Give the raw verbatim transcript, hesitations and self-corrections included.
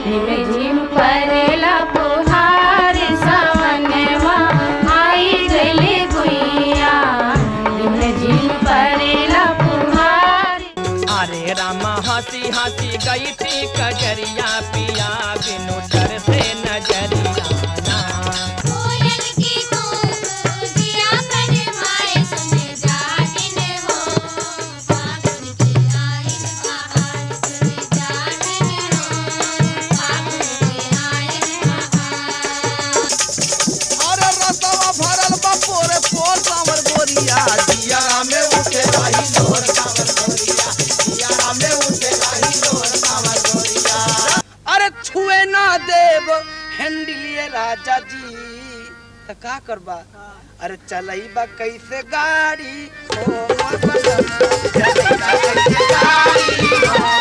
झिम झिम परेला फुहार सावनवा आई गइले गुइया झिम झिम परेला फुहार। अरे रामा हंसी हंसी गई थी कजरिया पिया बिनु डर से नजरिया छुए ना देव हैंडलिए राजा जी तो का करबा। अरे चलईबा कैसे गाड़ी ओ